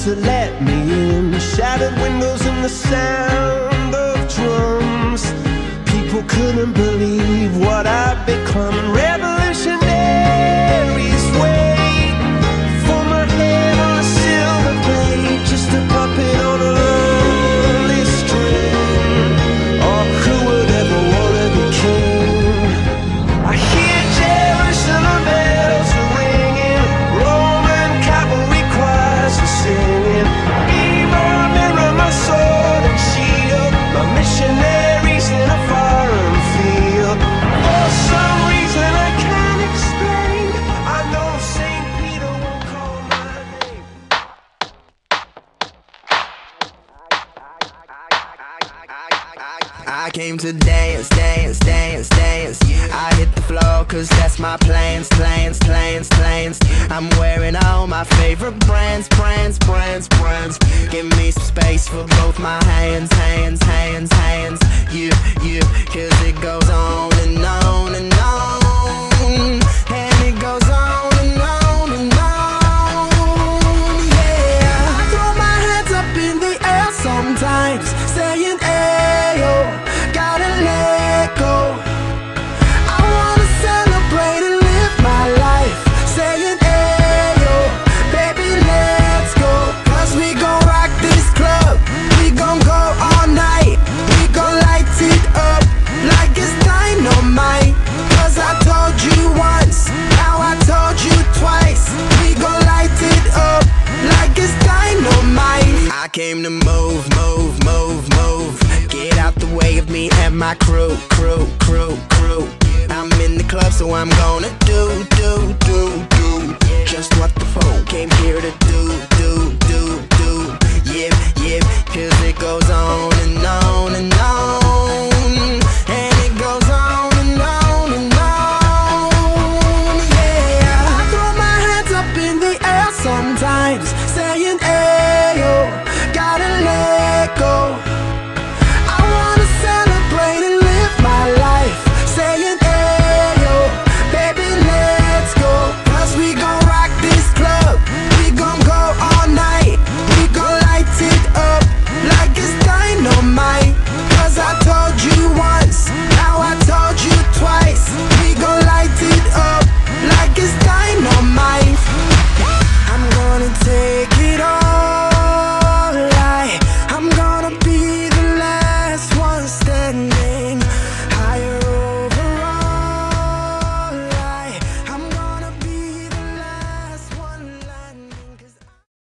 to let me in. Shattered windows and the sound of drums. People couldn't believe what I'd become. Revolutionaries wait for my head on a silver plate, just a puppet on a lonely string. Oh, who would ever wanna be king? I hear Jerusalem bells are ringing, Roman cavalry choirs are singing. Evil mirror, my sword and shield, my missionaries in a foreign field. For some reason I can't explain, I know St. Peter won't call my name. I came to dance, dance, dance, dance. I hit the floor cause that's my plans, plans, plans, plans. I'm wearing all my favorite brands, brands, brands, brands. Give me some space for both my hands, hands, hands, hands. You, cause it goes on and on and on. And it goes on and on and on. Yeah, I throw my hands up in the air sometimes, saying ayo, gotta let go. I wanna celebrate and live my life, saying ayo, baby let's go. Cause we gon' rock this club, we gon' go all night, we gon' light it up like it's dynamite. Cause I told you once, now I told you twice, we gon' light it up like it's dynamite. I came to move, move, move, move. Get out the way of me and my crew, crew, crew, crew. I'm in the club so I'm going